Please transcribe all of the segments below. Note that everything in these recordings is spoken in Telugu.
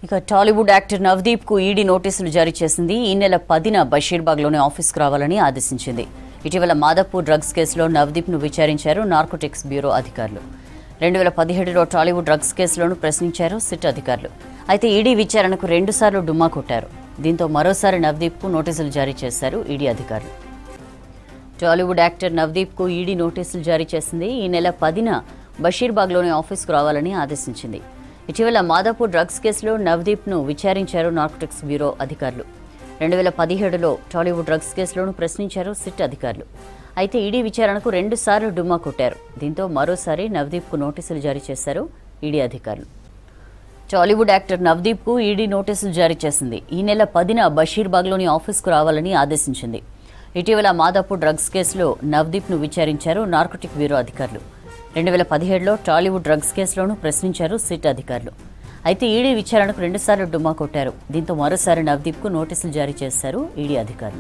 ఇక టాలీవుడ్ యాక్టర్ నవదీప్ కు ఈడీ నోటీసులు జారీ చేసింది. ఈ నెల 10న బషీర్బాగ్లోని ఆఫీస్కు రావాలని ఆదేశించింది. ఇటీవల మాధపూర్ డ్రగ్స్ కేసులో నవదీప్ ను విచారించారు నార్కోటిక్స్ బ్యూరో అధికారులు. 2017లో టాలీవుడ్ డ్రగ్స్ కేసులోనూ ప్రశ్నించారు సిట్ అధికారులు. అయితే ఈడీ విచారణకు 2 సార్లు డుమ్మా కొట్టారు. దీంతో మరోసారి నవదీప్ కు నోటీసులు జారీ చేశారు ఈడీ అధికారులు. టాలీవుడ్ యాక్టర్ నవదీప్ కు ఈడీ నోటీసులు జారీ చేసింది. ఈ నెల 10న బషీర్బాగ్లోని ఆఫీస్కు రావాలని ఆదేశించింది. ఇటీవల మాధపూర్ డ్రగ్స్ కేసులో నవదీప్ ను విచారించారు నార్కోటిక్స్ బ్యూరో అధికారులు. 2017లో టాలీవుడ్ డ్రగ్స్ కేసులోనూ ప్రశ్నించారు సిట్ అధికారులు. అయితే ఈడీ విచారణకు 2 సార్లు డుమ్మా కొట్టారు. దీంతో మరోసారి నవదీప్ కు నోటీసులు జారీ చేశారు ఈడీ అధికారులు. టాలీవుడ్ యాక్టర్ నవదీప్ కు ఈడీ నోటీసులు జారీ చేసింది. ఈ నెల 10న బషీర్బాగ్లోని ఆఫీస్కు రావాలని ఆదేశించింది. ఇటీవల మాధపూర్ డ్రగ్స్ కేసులో నవదీప్ ను విచారించారు నార్కోటిక్ బ్యూరో అధికారులు. 2017లో టాలీవుడ్ డ్రగ్స్ కేసులోనూ ప్రశ్నించారు సిట్ అధికారులు. అయితే ఈడీ విచారణకు 2 సార్లు డుమ్మా కొట్టారు. దీంతో మరోసారి నవదీప్ కు నోటీసులు జారీ చేశారు ఈడీ అధికారులు.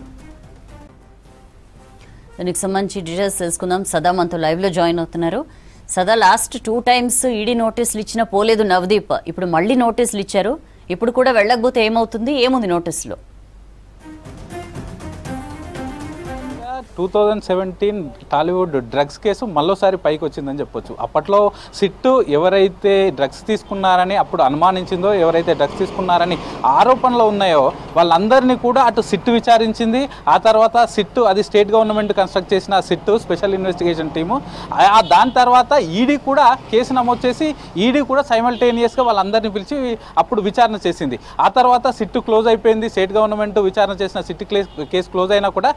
దానికి సంబంధించి డీటెయిల్స్ తెలుసుకుందాం. సదా మనతో లైవ్ లో జాయిన్ అవుతున్నారు. సదా, లాస్ట్ 2 టైమ్స్ ఈడీ నోటీసులు ఇచ్చినా పోలేదు నవదీప్. ఇప్పుడు మళ్ళీ నోటీసులు ఇచ్చారు. ఇప్పుడు కూడా వెళ్ళకపోతే ఏమవుతుంది? ఏముంది నోటీసులో? 2017 టాలీవుడ్ డ్రగ్స్ కేసు మరోసారి పైకి వచ్చిందని చెప్పొచ్చు. అప్పట్లో సిట్టు ఎవరైతే డ్రగ్స్ తీసుకున్నారని అప్పుడు అనుమానించిందో, ఎవరైతే డ్రగ్స్ తీసుకున్నారని ఆరోపణలు ఉన్నాయో వాళ్ళందరినీ కూడా అటు సిట్టు విచారించింది. ఆ తర్వాత సిట్టు, అది స్టేట్ గవర్నమెంట్ కన్స్ట్రక్ట్ చేసిన సిట్టు స్పెషల్ ఇన్వెస్టిగేషన్ టీము, దాని తర్వాత ఈడీ కూడా కేసు నమోదు చేసి ఈడీ కూడా సైమల్టేనియస్గా వాళ్ళందరినీ పిలిచి అప్పుడు విచారణ చేసింది. ఆ తర్వాత సిట్టు క్లోజ్ అయిపోయింది. స్టేట్ గవర్నమెంట్ విచారణ చేసిన సిట్టు కేసు క్లోజ్ అయినా కూడా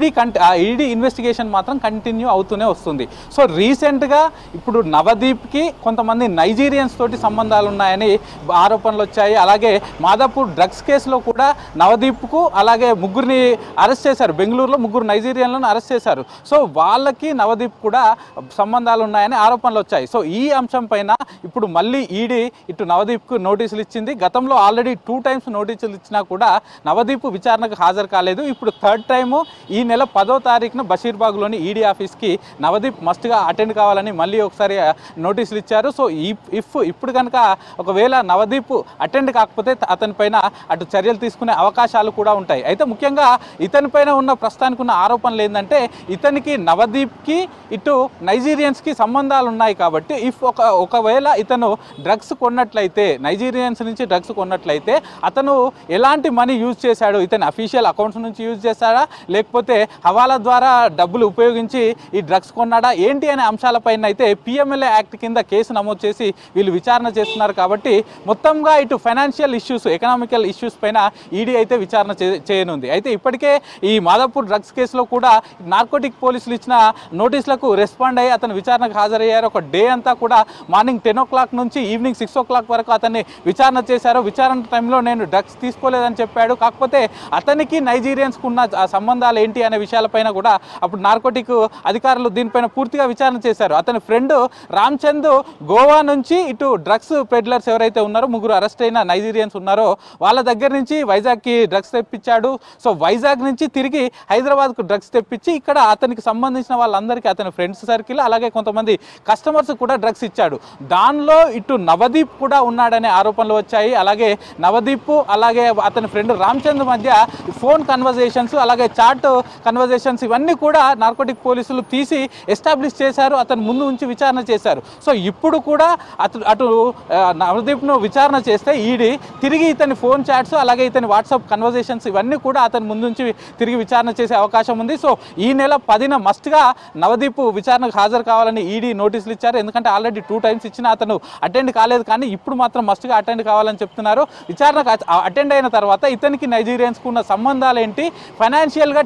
ఈడీ ఇన్వెస్టిగేషన్ మాత్రం కంటిన్యూ అవుతూనే వస్తుంది. సో రీసెంట్గా ఇప్పుడు నవదీప్కి కొంతమంది నైజీరియన్స్ తోటి సంబంధాలు ఉన్నాయని ఆరోపణలు వచ్చాయి. అలాగే మాధపూర్ డ్రగ్స్ కేసులో కూడా నవదీప్కు అలాగే 3 అరెస్ట్ చేశారు. బెంగళూరులో 3 నైజీరియన్లను అరెస్ట్ చేశారు. సో వాళ్ళకి నవదీప్ కూడా సంబంధాలు ఉన్నాయని ఆరోపణలు వచ్చాయి. సో ఈ అంశం పైన ఇప్పుడు మళ్ళీ ఈడీ ఇటు నవదీప్కు నోటీసులు ఇచ్చింది. గతంలో ఆల్రెడీ 2 టైమ్స్ నోటీసులు ఇచ్చినా కూడా నవదీప్ విచారణకు హాజరు కాలేదు. ఇప్పుడు 3rd టైము ఈ నెల 10వ తారీఖున బషీర్బాగ్లోని ఈడీ ఆఫీస్కి నవదీప్ మస్ట్గా అటెండ్ కావాలని మళ్ళీ ఒకసారి నోటీసులు ఇచ్చారు. సో ఇప్పుడు కనుక ఒకవేళ నవదీప్ అటెండ్ కాకపోతే అతనిపైన అటు చర్యలు తీసుకునే అవకాశాలు కూడా ఉంటాయి. అయితే ముఖ్యంగా ఇతనిపైన ఉన్న ప్రస్తుతానికి ఉన్న ఆరోపణలు ఏంటంటే ఇతనికి నవదీప్కి ఇటు నైజీరియన్స్కి సంబంధాలు ఉన్నాయి. కాబట్టి ఒకవేళ ఇతను డ్రగ్స్ కొన్నట్లయితే, నైజీరియన్స్ నుంచి డ్రగ్స్ కొన్నట్లయితే అతను ఎలాంటి మనీ యూజ్ చేశాడు, ఇతని అఫీషియల్ అకౌంట్స్ నుంచి యూజ్ చేశాడా లేకపోతే హవాలా ద్వారా డబ్బులు ఉపయోగించి ఈ డ్రగ్స్ కొన్నాడా ఏంటి అనే అంశాలపైన అయితే పిఎంఎల్ఏ యాక్ట్ కింద కేసు నమోదు చేసి వీళ్ళు విచారణ చేస్తున్నారు. కాబట్టి మొత్తంగా ఇటు ఫైనాన్షియల్ ఇష్యూస్, ఎకనామికల్ ఇష్యూస్ పైన ఈడీ అయితే విచారణ చేయనుంది. అయితే ఇప్పటికే ఈ మాధపూర్ డ్రగ్స్ కేసులో కూడా నార్కోటిక్ పోలీసులు ఇచ్చిన నోటీసులకు రెస్పాండ్ అయ్యి అతను విచారణకు హాజరయ్యారు. ఒక డే అంతా కూడా మార్నింగ్ 10 o'clock నుంచి ఈవినింగ్ 6 o'clock వరకు అతన్ని విచారణ చేశారు. విచారణ టైంలో నేను డ్రగ్స్ తీసుకోలేదని చెప్పాడు. కాకపోతే అతనికి నైజీరియన్స్కు ఉన్న సంబంధాలు ఏంటి అనే విషయాలపైన కూడా అప్పుడు నార్కోటిక్ అధికారులు దీనిపైన పూర్తిగా విచారణ చేశారు. అతని ఫ్రెండ్ రామ్చంద్ గోవా నుంచి ఇటు డ్రగ్స్ పెడ్లర్స్ ఎవరైతే ఉన్నారో 3 అరెస్ట్ అయిన నైజీరియన్స్ ఉన్నారో వాళ్ళ దగ్గర నుంచి వైజాగ్కి డ్రగ్స్ తెప్పించాడు. సో వైజాగ్ నుంచి తిరిగి హైదరాబాద్కు డ్రగ్స్ తెప్పించి ఇక్కడ అతనికి సంబంధించిన వాళ్ళందరికీ, అతని ఫ్రెండ్స్ సర్కిల్ అలాగే కొంతమంది కస్టమర్స్ కూడా డ్రగ్స్ ఇచ్చాడు. దానిలో ఇటు నవదీప్ కూడా ఉన్నాడనే ఆరోపణలు వచ్చాయి. అలాగే నవదీప్ అలాగే అతని ఫ్రెండ్ రామ్చంద్ మధ్య ఫోన్ కన్వర్జేషన్స్ అలాగే చాట్ కన్వర్జేషన్స్ ఇవన్నీ కూడా నార్కోటిక్ పోలీసులు తీసి ఎస్టాబ్లిష్ చేశారు. అతను ముందు ఉంచి విచారణ చేశారు. సో ఇప్పుడు కూడా అటు నవదీప్ను విచారణ చేస్తే ఈడీ తిరిగి ఇతని ఫోన్ చాట్స్ అలాగే ఇతని వాట్సాప్ కన్వర్జేషన్స్ ఇవన్నీ కూడా అతని ముందు నుంచి తిరిగి విచారణ చేసే అవకాశం ఉంది. సో ఈ నెల 10న మస్ట్గా నవదీప్ విచారణకు హాజరు కావాలని ఈడీ నోటీసులు ఇచ్చారు. ఎందుకంటే ఆల్రెడీ 2 టైమ్స్ ఇచ్చినా అతను అటెండ్ కాలేదు. కానీ ఇప్పుడు మాత్రం మస్ట్గా అటెండ్ కావాలని చెప్తున్నారు. విచారణకు అటెండ్ అయిన తర్వాత ఇతనికి నైజీరియన్స్కు ఉన్న సంబంధాలు ఏంటి, ఫైనాన్షియల్గా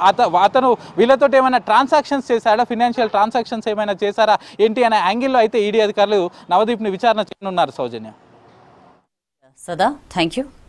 అతను వీళ్ళతో ఏమైనా ట్రాన్సాక్షన్స్ చేశాడా, ఫినాన్షియల్ ట్రాన్సాక్షన్స్ ఏమైనా చేశారా ఏంటి అనే యాంగిల్లో అయితే ఈడీ అధికారులు నవదీప్ని విచారణ చేయనున్నారు. సౌజన్య, సదా, థ్యాంక్ యూ.